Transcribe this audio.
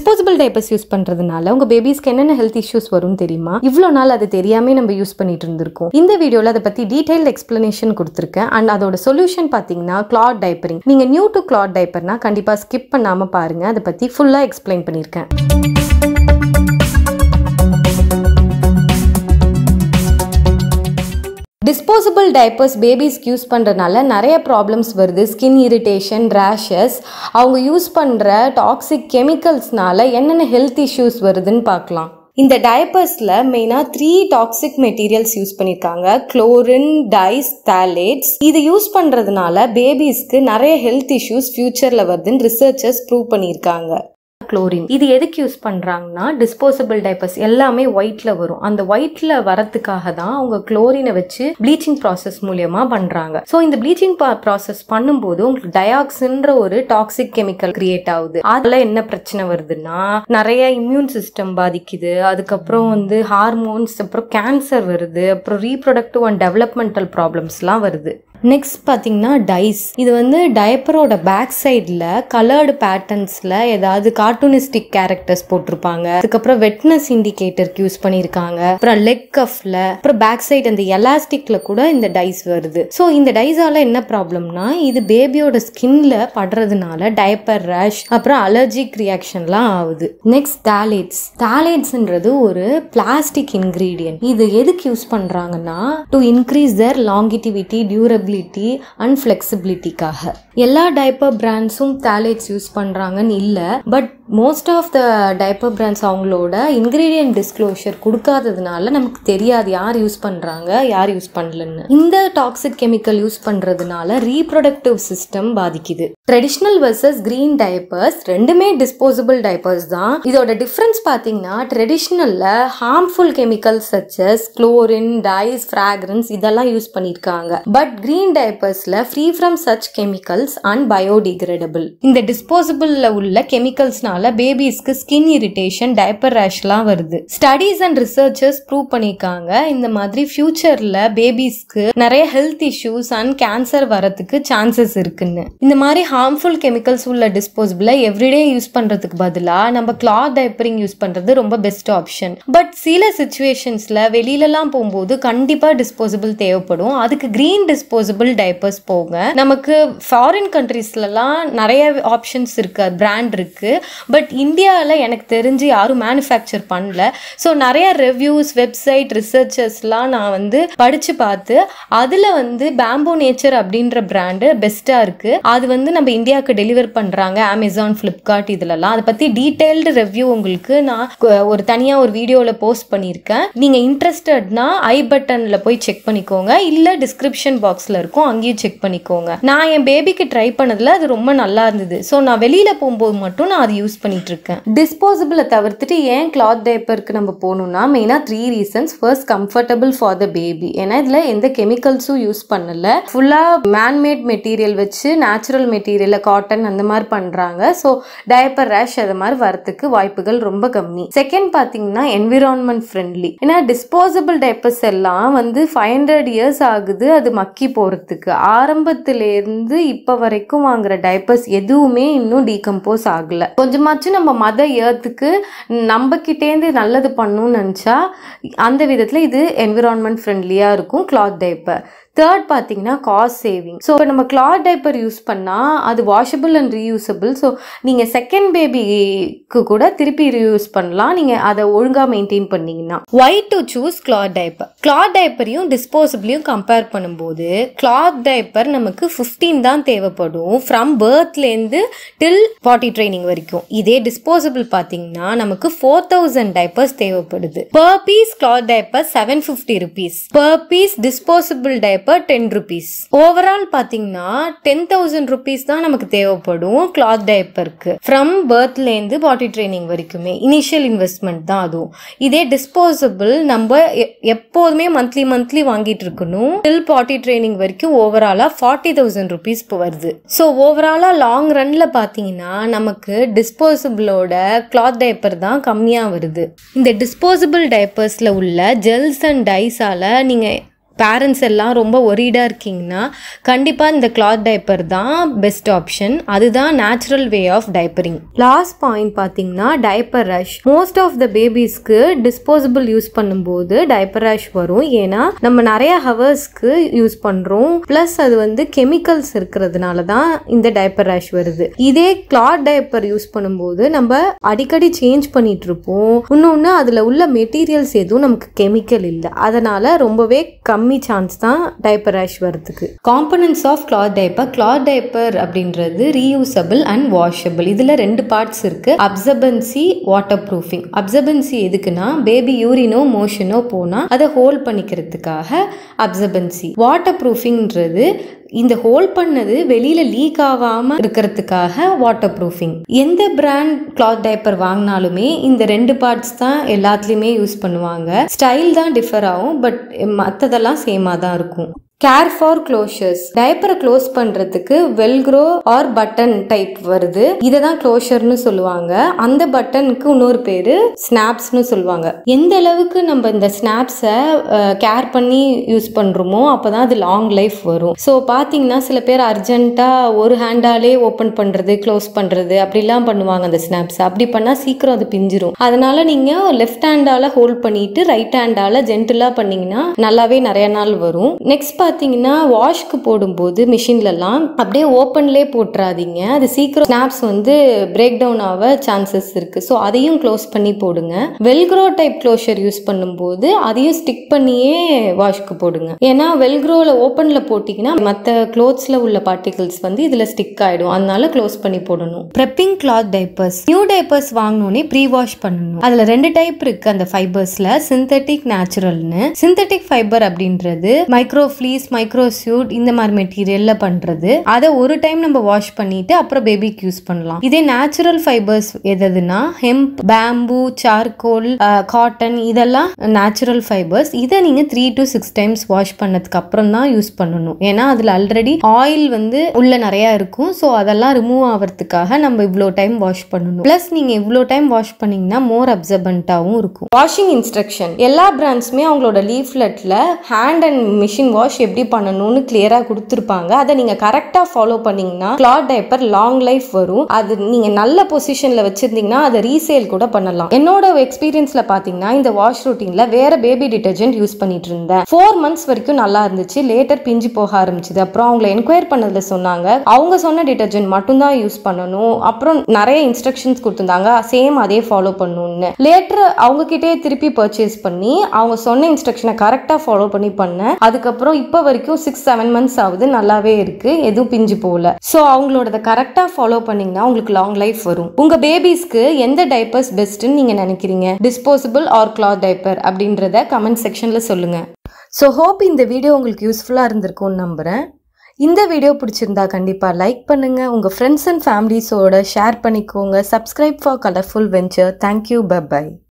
disposable diapers use பண்றதுனால உங்க பேபிஸ்க்கு என்னென்ன ஹெல்த் இஷ்யூஸ் வரும் தெரியுமா? இவ்ளோ நாள் அது தெரியாம நம்ம யூஸ் பண்ணிட்டு இருந்திருக்கோம். இந்த வீடியோல அத பத்தி டீடைல்ட் எக்ஸ்பிளனேஷன் கொடுத்திருக்கேன். அண்ட் அதோட சொல்யூஷன் பாத்தீங்கன்னா cloth diapering. நீங்க நியூ டு cloth diaperனா கண்டிப்பா ஸ்கிப் பண்ணாம பாருங்க. அத பத்தி ஃபுல்லா எக்ஸ்பிளைன் பண்ணிருக்கேன். Disposable diapers babies யூஸ் பண்றனால நிறைய ப்ராப்ளம்ஸ் வருது. ஸ்கின் இரிட்டேஷன், ரேஷஸ், அவங்க யூஸ் பண்ற டாக்ஸிக் கெமிக்கல்ஸ்னால என்னென்ன ஹெல்த் இஷ்யூஸ் வருதுன்னு பார்க்கலாம். இந்த டயப்பர்ஸ்ல மெயினா 3 டாக்ஸிக் மெட்டீரியல்ஸ் யூஸ் பண்ணிருக்காங்க. Chlorine, dyes, phthalates. இது யூஸ் பண்றதுனால பேபிஸ்க்கு நிறைய ஹெல்த் இஷ்யூஸ் ஃபியூச்சர்ல வருதுன்னு ரிசர்ச்சர்ஸ் ப்ரூவ் பண்ணிருக்காங்க. குளோரின் இது எதுக்கு யூஸ் பண்றாங்கன்னா டிஸ்போசபிள் டைப்பர்ஸ் எல்லாமே ஒயிட்ல வரும். அந்த ஒயிட்ல வரதுக்காக தான் அவங்க குளோரினை வச்சு ப்ளீச்சிங் ப்ராசஸ் மூலமா பண்றாங்க. ஸோ இந்த ப்ளீச்சிங் ப்ராசஸ் பண்ணும்போது உங்களுக்கு டயாக்சின்ற ஒரு டாக்ஸிக் கெமிக்கல் கிரியேட் ஆகுது. அதுல என்ன பிரச்சனை வருதுன்னா நிறைய இம்யூன் சிஸ்டம் பாதிக்குது. அதுக்கப்புறம் ஹார்மோன்ஸ், அப்புறம் கேன்சர் வருது, அப்புறம் ரீப்ரொடக்டிவ் அண்ட் டெவலப்மெண்டல் ப்ராப்ளம்ஸ்லாம் வருது. நெக்ஸ்ட் பார்த்தீங்கன்னா டைஸ். இது டயப்பரோட பேக் சைடில் கலர்டு பேட்டர்ன்ஸில் ஏதாவது கார்ட்டூனிஸ்டிக் கேரக்டர்ஸ் போட்டிருப்பாங்க. அதுக்கப்புறம் வெட்னஸ் இண்டிகேட்டருக்கு யூஸ் பண்ணியிருக்காங்க. அப்புறம் லெக் கஃப்ல, அப்புறம் பேக் சைடு அந்த எலாஸ்டிக்ல கூட இந்த டைஸ் வருது. ஸோ இந்த டைஸால என்ன ப்ராப்ளம்னா இது பேபியோட ஸ்கின்ல படுறதுனால டயப்பர் ரேஷ், அப்புறம் அலர்ஜிக் ரியாக்ஷன்லாம் ஆகுது. Next phthalates. தாலேட்ஸ்ன்றது ஒரு பிளாஸ்டிக் இன்கிரீடியன்ட். இது எதுக்கு யூஸ் பண்றாங்கன்னா to increase their longevity, durability and ஃபிளெக்சிபிலிட்டிக்காக. எல்லா டைப்பர் பிராண்ட்ஸும் தாலேட்ஸ் யூஸ் பண்றாங்கன்னு இல்ல. But most of the diaper brands அவங்களோட இன்கிரீடியன்ட் டிஸ்க்ளோஷர் கொடுக்காததுனால நமக்கு தெரியாது யார் யூஸ் பண்றாங்க, யார் யூஸ் பண்ணலன்னு. இந்த டாக்ஸிக் கெமிக்கல் யூஸ் பண்றதுனால ரீப்ரொடக்டிவ் சிஸ்டம் பாதிக்குது. ட்ரெடிஷனல் வெர்சஸ் கிரீன் டைப்பர்ஸ் ரெண்டுமே டிஸ்போசபிள் டைப்பர்ஸ் தான். இதோட டிஃபரன்ஸ் பாத்தீங்கன்னா ட்ரெடிஷனல்ல harmful chemicals such as chlorine, dyes, fragrance இதெல்லாம் யூஸ் பண்ணிருக்காங்க. பட் கிரீன் டைப்பர்ஸ்ல free from such chemicals and biodegradable. இந்த டிஸ்போசபிள்ல உள்ள கெமிக்கல்ஸ்னால பேபிஸ்க்கு ஸ்கின் இரிட்டேஷன், டயப்பர் ரேஷ்லாம் வருது. ஸ்டடீஸ் அண்ட் ரிசர்ச்சர்ஸ் ப்ரூவ் பண்ணிருக்காங்க இந்த மாதிரி ஃபியூச்சர்ல பேபிஸ்க்கு நிறைய ஹெல்த் இஷ்யூஸ் அண்ட் கேன்சர் வரதுக்கு சான்சஸ் இருக்குன்னு. இந்த மாதிரி ஹார்ம்ஃபுல் கெமிக்கல்ஸ் உள்ள டிஸ்போசபிள எவ்ரிடே யூஸ் பண்றதுக்கு பதிலா நம்ம கிளாத் டைப்பரிங் யூஸ் பண்றது ரொம்ப பெஸ்ட் ஆப்ஷன். பட் சில சிச்சுவேஷன்ஸ்ல வெளியிலலாம் போகும்போது கண்டிப்பா டிஸ்போசபிள் தேவைப்படும். அதுக்கு கிரீன் டிஸ்போசபிள் டைப்பர்ஸ் போங்க. நமக்கு ஃபாரின் கண்ட்ரீஸ்லாம் நிறைய ஆப்ஷன்ஸ் இருக்கு, பிராண்ட் இருக்கு. பட் இந்தியாவில் எனக்கு தெரிஞ்சு யாரும் மேனுஃபேக்சர் பண்ணல. ஸோ நிறைய ரிவ்யூஸ், வெப்சைட், ரிசர்ச்சர்ஸ்லாம் நான் படிச்சு பார்த்து அதில் பேம்போ நேச்சர் அப்படின்ற பிராண்டு பெஸ்டா இருக்கு. அது நம்ம இந்தியாவுக்கு டெலிவர் பண்றாங்க அமேசான், பிளிப்கார்ட் இதுலலாம். அதை பத்தி டீடைல்டு ரிவ்யூ உங்களுக்கு நான் ஒரு தனியா ஒரு வீடியோல போஸ்ட் பண்ணியிருக்கேன். நீங்க இன்ட்ரெஸ்டட்னா ஐ பட்டன்ல போய் செக் பண்ணிக்கோங்க, இல்ல டிஸ்கிரிப்ஷன் பாக்ஸ்ல இருக்கும், அங்கேயும் செக் பண்ணிக்கோங்க. நான் என் பேபிக்கு ட்ரை பண்ணதுல அது ரொம்ப நல்லா இருந்தது. ஸோ நான் வெளியில போகும்போது மட்டும் நான் அதை யூஸ் பண்ணிட்டு இருக்கேன். டிஸ்போசபிளை தவிர்த்துட்டு ஏன் கிளாத் டைப்பருக்கு நம்ம போகணும்னா மெயினா 3 reasons. First, comfortable for the baby. ஏன்னா இதுல எந்த கெமிக்கல்ஸும் யூஸ் பண்ணல. ஃபுல்லா மேன்மேட் மெட்டீரியல் வச்சு நேச்சுரல் மெட்டீரியல், காட்டன் அந்த மாதிரி பண்றாங்க. ஸோ டயப்பர் ரேஷ் அது மாதிரி வரத்துக்கு வாய்ப்புகள் ரொம்ப கம்மி. செகண்ட் பாத்தீங்கன்னா என்விரான்மெண்ட் ஃப்ரெண்ட்லி. ஏன்னா டிஸ்போசபிள் டைப்பர்ஸ் எல்லாம் 500 இயர்ஸ் ஆகுது அது மக்கி போறதுக்கு. ஆரம்பத்திலேருந்து இப்ப வரைக்கும் வாங்குற டைப்பர்ஸ் எதுவுமே இன்னும் டீகம்போஸ் ஆகல. கொஞ்சமாச்சும் நம்ம மதர் எர்த்துக்கு நம்ம கிட்டேந்து நல்லது பண்ணணும்னு நினைச்சா அந்த விதத்துல இது என்விரான்மெண்ட் ஃப்ரெண்ட்லியா இருக்கும் கிளாத் டைப்பர். தேர்ட் பாத்தீங்கன்னா காஸ்ட் சேவிங். ஸோ நம்ம கிளாத் டைப்பர் யூஸ் பண்ணா அது வாஷபிள் அண்ட் ரீயூசபிள். ஸோ நீங்க செகண்ட் பேபிக்கு கூட திருப்பி ரீயூஸ் பண்ணலாம், நீங்க அதை ஒழுங்கா மெயின்டைன் பண்ணீங்கன்னா. Why to choose cloth diaper? Cloth டைப்பரையும் டிஸ்போசபிளையும் கம்பேர் பண்ணும்போது கிளாத் டைப்பர் நமக்கு 15 தான் தேவைப்படும் ஃப்ரம் பர்த்லேருந்து டில் பாட்டி ட்ரைனிங் வரைக்கும். இதே டிஸ்போசபிள் பாத்தீங்கன்னா நமக்கு 4000 டைப்பர்ஸ் தேவைப்படுது. Per piece cloth diaper 750 rupees. Per piece disposable diaper 10 rupees. Overall பாத்தீங்கன்னா 10,000 rupees தான் நமக்கு தேவைப்படும் கிளாத் டைப்பருக்கு ஃப்ரம் பர்த்ல இருந்து பாட்டி ட்ரைனிங் வரைக்குமே. இனிஷியல் இன்வெஸ்ட்மெண்ட் தான் அதுவும். இதே டிஸ்போசபிள் நம்ம எப்போதுமே மந்த்லி வாங்கிட்டு இருக்கணும். டில் பாட்டி ட்ரைனிங் வரைக்கும் ஓவராலா 40,000 rupees வருது. ஸோ ஓவராலா லாங் ரன்ல பாத்தீங்கன்னா நமக்கு டிஸ்போசபிளோட கிளாத் டைப்பர் தான் கம்மியா வருது. இந்த டிஸ்போசபிள் டைப்பர்ஸ்ல உள்ள ஜெல்ஸ் அண்ட் டைஸால நீங்க பேரண்ட்ஸ் எல்லாம் ரொம்ப ஒரீடாக இருக்கீங்கன்னா கண்டிப்பாக இந்த கிளாத் டைப்பர் தான் பெஸ்ட் ஆப்ஷன். அதுதான் natural way of diapering. Last point பார்த்தீங்கன்னா diaper rash. Most of the பேபிஸ்க்கு டிஸ்போசபிள் யூஸ் பண்ணும்போது டைப்பர் ரஷ் வரும். ஏன்னா நம்ம நிறைய ஹவர்ஸ்க்கு யூஸ் பண்ணுறோம், ப்ளஸ் அது வந்து கெமிக்கல்ஸ் இருக்கிறதுனால தான் இந்த டைப்பர் ரஷ் வருது. இதே கிளாத் டைப்பர் யூஸ் பண்ணும்போது நம்ம அடிக்கடி சேஞ்ச் பண்ணிட்டு இருப்போம். இன்னொன்று அதில் உள்ள மெட்டீரியல்ஸ் எதுவும் நமக்கு கெமிக்கல் இல்லை, அதனால ரொம்பவே கம்மி சான்ஸ் தான் டைப்பர் ரஷ் வரதுக்கு. Components of cloth diaper. Cloth diaper அப்படின்றது ரீயூசபிள் அண்ட் வாஷபிள். இதில் 2 பார்ட்ஸ் இருக்கு. அப்சர்பன்சி, வாட்டர் ப்ரூஃபிங். அப்சர்பன்சி எதுக்குன்னா பேபி யூரினோ மோஷனோ போனால் அதை ஹோல்ட் பண்ணிக்கிறதுக்காக அப்சர்பன்சி. வாட்டர் ப்ரூஃபிங்ன்றது இந்த ஹோல்ட் பண்ணது வெளியில லீக் ஆகாம இருக்கிறதுக்காக வாட்டர் ப்ரூஃபிங். எந்த பிராண்ட் கிளாத் டைப்பர் வாங்கினாலுமே இந்த 2 பார்ட்ஸ் தான் எல்லாத்துலயுமே யூஸ் பண்ணுவாங்க. ஸ்டைல் தான் டிஃபர் ஆகும், பட் மற்றதெல்லாம் சேமா தான் இருக்கும். Care for closures. டைப்பரை க்ளோஸ் பண்றதுக்கு வெல்க்ரோ ஆர் பட்டன் டைப் வருது. இதை தான் க்ளோஷர்னு சொல்லுவாங்க. அந்த பட்டனுக்கு இன்னொரு பேரு ஸ்னாப்ஸ்னு சொல்லுவாங்க. எந்த அளவுக்கு நம்ம இந்த ஸ்னாப்ஸை கேர் பண்ணி யூஸ் பண்றோமோ அப்பதான் அது லாங் லைஃப் வரும். ஸோ பாத்தீங்கன்னா சில பேர் அர்ஜென்ட்டா ஒரு ஹேண்டாலே ஓப்பன் பண்றது க்ளோஸ் பண்றது அப்படிலாம் பண்ணுவாங்க. அந்த ஸ்னாப்ஸ் அப்படி பண்ணா சீக்கிரம் அது பிஞ்சிரும். அதனால நீங்க லெஃப்ட் ஹேண்டால ஹோல்ட் பண்ணிட்டு ரைட் ஹேண்டால ஜென்டிலா பண்ணீங்கன்னா நல்லாவே நிறைய நாள் வரும். நெக்ஸ்ட் பார்த்தீங்கன்னா வாஷ்க்கு போடும்போது மிஷின்லலாம் அப்படியே ஓப்பன்லேயே போட்டுறாதீங்க. அது சீக்கிரம் ஸ்னாப்ஸ் வந்து பிரேக் டவுன் ஆக சான்சஸ் இருக்கு. ஸோ அதையும் க்ளோஸ் பண்ணி போடுங்க. வெல்க்ரோ டைப் க்ளோஷர் யூஸ் பண்ணும்போது அதையும் ஸ்டிக் பண்ணியே வாஷ்க்கு போடுங்க. ஏன்னா வெல்க்ரோல ஓப்பன்ல போட்டிங்கன்னா மற்ற க்ளோத்ஸ்ல உள்ள பார்ட்டிகல்ஸ் வந்து இதுல ஸ்டிக் ஆயிடும். அதனால க்ளோஸ் பண்ணி போடணும். Prepping cloth diapers. New diapers வாங்கினோடனே ப்ரீ வாஷ் பண்ணணும். அதுல 2 டைப் இருக்கு அந்த ஃபைபர்ஸ்ல, சிந்தட்டிக், நேச்சுரல்னு. சிந்தட்டிக் ஃபைபர் அப்படின்றது மைக்ரோ ஃப்ளீஸ், மைக்ரோசியூட் இந்த மாதிரி மெட்டீரியல்ல பண்றது. அதை ஒரு டைம் நம்ம வாஷ் பண்ணிட்டு அப்புறம் பேபிக்கு யூஸ் பண்ணலாம். இதே நேச்சுரல் ஃபைபர்ஸ் எதுனா ஹெம்ப், பேம்பு, சார்கோல், காட்டன் இதெல்லாம் நேச்சுரல் ஃபைபர்ஸ். இதை நீங்க 3 to 6 டைம்ஸ் வாஷ் பண்ணதுக்கு அப்புறம் தான் யூஸ் பண்ணணும். ஏன்னா அதுல ஆல்ரெடி ஆயில் வந்து உள்ள நிறைய இருக்கும். ஸோ அதெல்லாம் ரிமூவ் ஆகிறதுக்காக நம்ம இவ்வளோ டைம் வாஷ் பண்ணணும். பிளஸ் நீங்க இவ்வளோ டைம் வாஷ் பண்ணீங்கன்னா மோர் அப்சர்பன்ட்டாவும் இருக்கும். Washing instruction. எல்லா பிராண்ட்ஸுமே அவங்களோட லீஃப்லெட்ல ஹேண்ட் அண்ட் மிஷின் வாஷ் எப்படி பண்ணணும்னு கிளியரா கொடுத்துருப்பாங்க. அதை நீங்க கரெக்டா ஃபாலோ பண்ணீங்கன்னா கிளாத் டைப்பர் லாங் லைஃப் வரும். அது நீங்க நல்ல பொசிஷன்ல வச்சிருந்தீங்கன்னா அதை ரீசேல் கூட பண்ணலாம். என்னோட எக்ஸ்பீரியன்ஸ்ல பாத்தீங்கன்னா இந்த வாஷ் ரூட்டீன்ல வேற பேபி டிடர்ஜென்ட் யூஸ் பண்ணிட்டு இருந்தேன். 4 months வரைக்கும் நல்லா இருந்துச்சு. லேட்டர் பிஞ்சு போக ஆரம்பிச்சது. அப்புறம் அவங்களை என்கொயர் பண்ணதுல சொன்னாங்க அவங்க சொன்ன டிடர்ஜென்ட் மட்டும் தான் யூஸ் பண்ணணும். அப்புறம் நிறைய இன்ஸ்ட்ரக்ஷன்ஸ் கொடுத்திருந்தாங்க, சேம் அதே ஃபாலோ பண்ணணும்னு. லேட்டர் அவங்க கிட்டே திருப்பி பர்ச்சேஸ் பண்ணி அவங்க சொன்ன இன்ஸ்ட்ரக்ஷனை கரெக்டா ஃபாலோ பண்ணேன். அதுக்கப்புறம் இப்போ வரைக்கும் 6-7 months ஆகுது, நல்லாவே இருக்கு, எதுவும் பிஞ்சு போகல. ஸோ அவங்களோட கரெக்டா ஃபாலோ பண்ணீங்கன்னா உங்களுக்கு லாங் லைஃப் வரும். உங்க பேபிஸ்க்கு எந்த டைப்பர்ஸ் பெஸ்ட்னு நீங்க நினைக்கிறீங்க? டிஸ்போசபிள் ஆர் கிளாத் டைப்பர் அப்படின்றத கமெண்ட் செக்ஷன்ல சொல்லுங்க. ஸோ ஹோப் இந்த வீடியோ உங்களுக்கு யூஸ்ஃபுல்லா இருந்திருக்கும்னு நம்புறேன். இந்த வீடியோ பிடிச்சிருந்தா கண்டிப்பா லைக் பண்ணுங்க, உங்க ஃப்ரெண்ட்ஸ் அண்ட் ஃபேமிலிஸோட ஷேர் பண்ணிக்கோங்க. Subscribe for colourful venture. Thank you, by.